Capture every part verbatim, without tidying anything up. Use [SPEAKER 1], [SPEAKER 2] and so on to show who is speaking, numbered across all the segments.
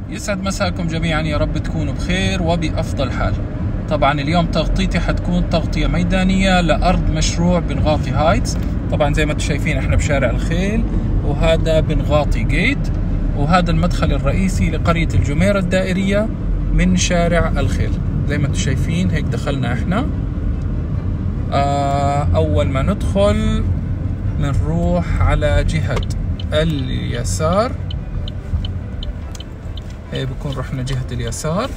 [SPEAKER 1] يسعد مساكم جميعا، يا رب تكونوا بخير وبأفضل حال. طبعا اليوم تغطيتي حتكون تغطية ميدانية لأرض مشروع بنغاطي هايتس. طبعا زي ما انتم شايفين احنا بشارع الخيل، وهذا بنغاطي جيت، وهذا المدخل الرئيسي لقرية الجميرة الدائرية من شارع الخيل. زي ما انتم شايفين هيك دخلنا احنا. آه أول ما ندخل بنروح على جهة اليسار، هي بكون رحنا جهة اليسار.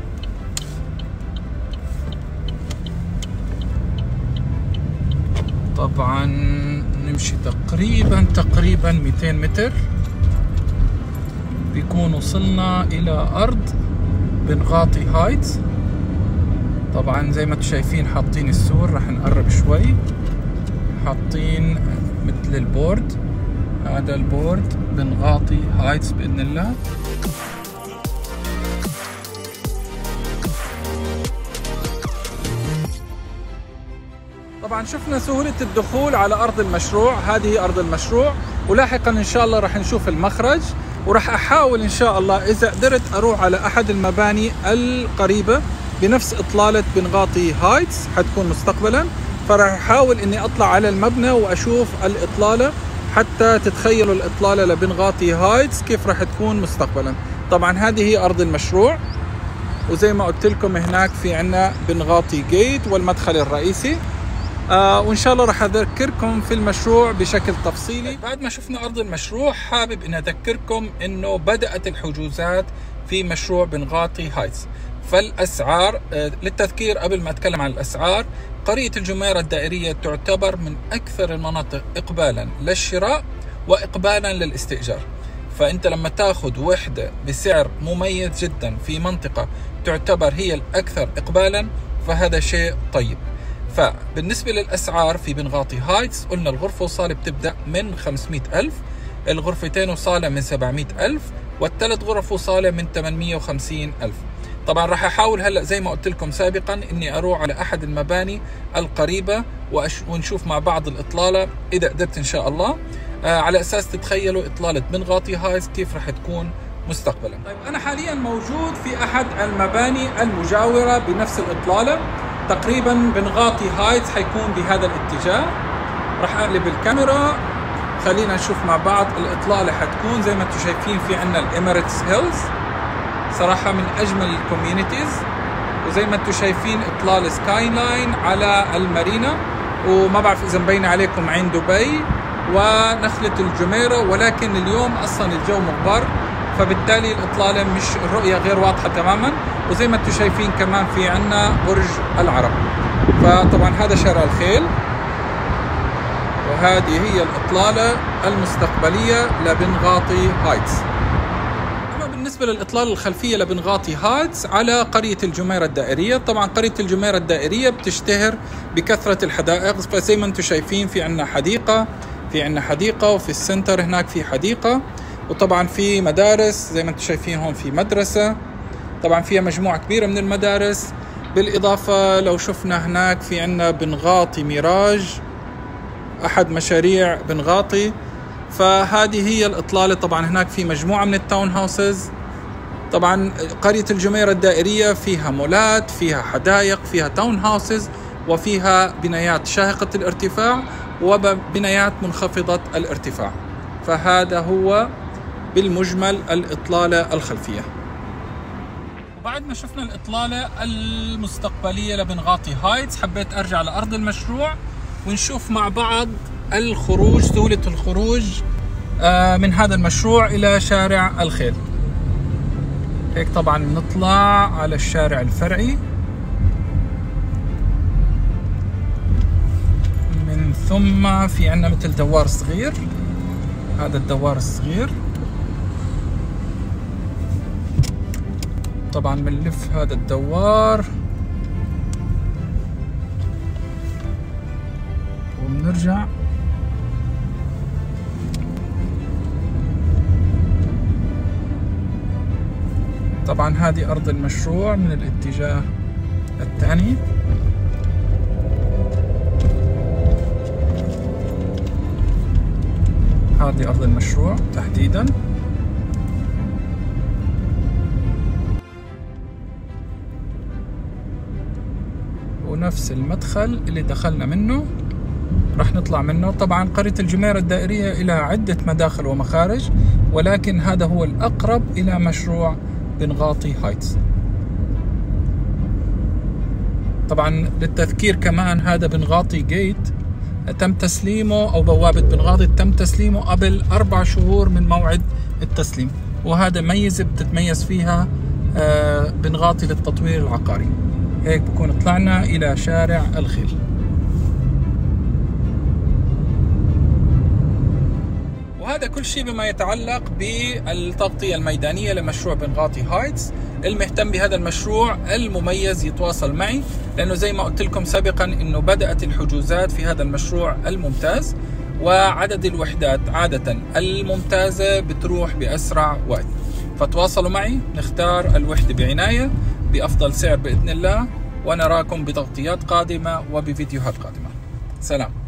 [SPEAKER 1] طبعا نمشي تقريبا تقريبا مئتين متر بيكون وصلنا إلى أرض بنغاطي هايتس. طبعا زي ما انتم شايفين حاطين السور، راح نقرب شوي. حاطين مثل البورد، هذا البورد بنغاطي هايتس بإذن الله. طبعا شفنا سهولة الدخول على أرض المشروع، هذه هي أرض المشروع، ولاحقا إن شاء الله راح نشوف المخرج، وراح أحاول إن شاء الله إذا قدرت أروح على أحد المباني القريبة بنفس إطلالة بنغاطي هايتس حتكون مستقبلا. فراح أحاول إني أطلع على المبنى وأشوف الإطلالة حتى تتخيلوا الإطلالة لبنغاطي هايتس كيف راح تكون مستقبلا. طبعا هذه هي أرض المشروع، وزي ما قلت لكم هناك في عنا بنغاطي جيت والمدخل الرئيسي. آه وإن شاء الله راح أذكركم في المشروع بشكل تفصيلي. بعد ما شفنا أرض المشروع حابب إن أذكركم إنه بدأت الحجوزات في مشروع بنغاطي هايتس. فالأسعار آه للتذكير قبل ما أتكلم عن الأسعار، قرية الجميرة الدائرية تعتبر من أكثر المناطق إقبالا للشراء وإقبالا للاستئجار. فأنت لما تاخذ وحدة بسعر مميز جدا في منطقة تعتبر هي الأكثر إقبالا فهذا شيء طيب. فبالنسبة للأسعار في بنغاطي هايتس قلنا الغرفة وصالة بتبدأ من خمسمئة ألف، الغرفتين وصالة من سبعمئة ألف، والثلاث غرف وصالة من ثمانمئة وخمسين ألف. طبعا راح أحاول هلأ زي ما قلت لكم سابقا إني أروح على أحد المباني القريبة ونشوف مع بعض الإطلالة إذا قدرت إن شاء الله، آه على أساس تتخيلوا إطلالة بنغاطي هايتس كيف راح تكون مستقبلا. طيب أنا حاليا موجود في أحد المباني المجاورة بنفس الإطلالة. تقريبا بنغاطي هايتس حيكون بهذا الاتجاه. راح اقلب الكاميرا، خلينا نشوف مع بعض الإطلالة. حتكون زي ما انتم شايفين في عندنا الإميريتس هيلز، صراحة من أجمل الكوميونيتيز. وزي ما انتم شايفين إطلالة سكاي لاين على المارينا، وما بعرف إذا مبين عليكم عين دبي ونخلة الجميرة، ولكن اليوم أصلا الجو مغبر فبالتالي الإطلالة مش الرؤية غير واضحة تماما. وزي ما انتم شايفين كمان في عنا برج العرب. فطبعا هذا شارع الخيل، وهذه هي الإطلالة المستقبلية لبنغاطي هايتس. أما بالنسبة للإطلالة الخلفية لبنغاطي هايتس على قرية الجميرة الدائرية، طبعا قرية الجميرة الدائرية بتشتهر بكثرة الحدائق. فزي ما انتم شايفين في عنا حديقة، في عنا حديقة، وفي السنتر هناك في حديقة، وطبعا في مدارس زي ما انتم شايفين. هون في مدرسة طبعا فيها مجموعة كبيرة من المدارس. بالإضافة لو شفنا هناك في عنا بنغاطي ميراج، أحد مشاريع بنغاطي. فهذه هي الإطلالة. طبعا هناك في مجموعة من التاون هاوسز. طبعا قرية الجميرة الدائرية فيها مولات، فيها حدائق، فيها تاون هاوسز، وفيها بنايات شاهقة الارتفاع وبنايات منخفضة الارتفاع. فهذا هو بالمجمل الإطلالة الخلفية. وبعد ما شفنا الإطلالة المستقبلية لبنغاطي هايتس حبيت أرجع لأرض المشروع ونشوف مع بعض الخروج، سهولة الخروج من هذا المشروع إلى شارع الخيل. هيك طبعا نطلع على الشارع الفرعي، من ثم في عنا مثل دوار صغير، هذا الدوار الصغير. طبعا بنلف هذا الدوار وبنرجع. طبعا هذه أرض المشروع من الاتجاه الثاني. هذه أرض المشروع تحديدا. نفس المدخل اللي دخلنا منه راح نطلع منه. طبعا قرية الجميرة الدائرية إلى عدة مداخل ومخارج، ولكن هذا هو الأقرب إلى مشروع بنغاطي هايتس. طبعا للتذكير كمان هذا بنغاطي جيت تم تسليمه، أو بوابة بنغاطي تم تسليمه قبل أربع شهور من موعد التسليم، وهذا ميزة بتتميز فيها بنغاطي للتطوير العقاري. هيك بكون طلعنا إلى شارع الخيل. وهذا كل شيء بما يتعلق بالتغطية الميدانية لمشروع بنغاطي هايتس. المهتم بهذا المشروع المميز يتواصل معي، لأنه زي ما قلت لكم سابقا إنه بدأت الحجوزات في هذا المشروع الممتاز، وعدد الوحدات عادة الممتازة بتروح بأسرع وقت. فتواصلوا معي، نختار الوحدة بعناية بأفضل سعر بإذن الله، ونراكم بتغطيات قادمة وبفيديوهات قادمة. سلام.